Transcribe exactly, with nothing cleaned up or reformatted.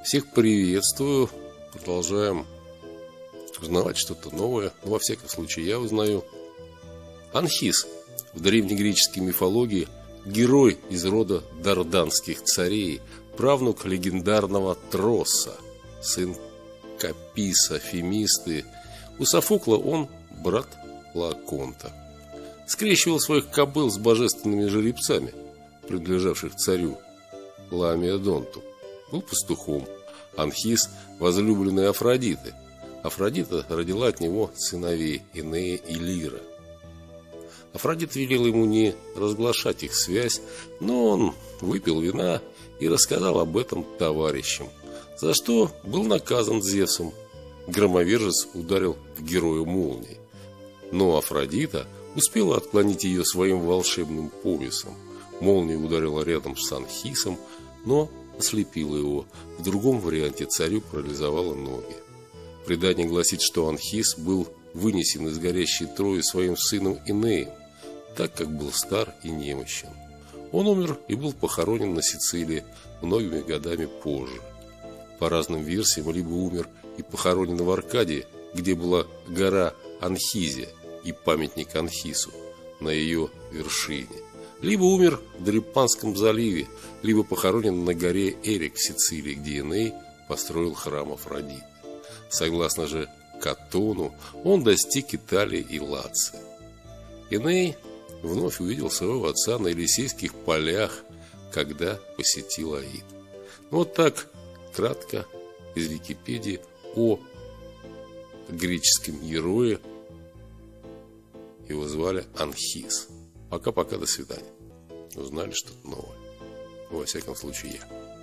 Всех приветствую. Продолжаем узнавать что-то новое. Но, во всяком случае, я узнаю. Анхис в древнегреческой мифологии герой из рода дарданских царей, правнук легендарного Троса, сын Каписа, Фемисты. У Софокла он брат Лаоконта. Скрещивал своих кобыл с божественными жеребцами, принадлежавших царю Ламиодонту. Был пастухом. Анхис – возлюбленный Афродиты. Афродита родила от него сыновей Энея и Лира. Афродита велела ему не разглашать их связь, но он выпил вина и рассказал об этом товарищам, за что был наказан Зевсом. Громовержец ударил в героя молнией, но Афродита успела отклонить ее своим волшебным повесом. Молния ударила рядом с Анхисом, но ослепила его. В другом варианте царю парализовала ноги. Предание гласит, что Анхис был вынесен из горящей Трои своим сыном Энеем, так как был стар и немощен. Он умер и был похоронен на Сицилии многими годами позже. По разным версиям, либо умер и похоронен в Аркадии, где была гора Анхизия и памятник Анхису на ее вершине, либо умер в Дрепанском заливе, либо похоронен на горе Эрик в Сицилии, где Эней построил храм Афродиты. Согласно же Катону, он достиг Италии и Лации. Эней вновь увидел своего отца на Елисейских полях, когда посетил Аид. Вот так кратко из Википедии о греческом герое. Его звали Анхис. Пока-пока, до свидания. Узнали что-то новое. Во всяком случае, я.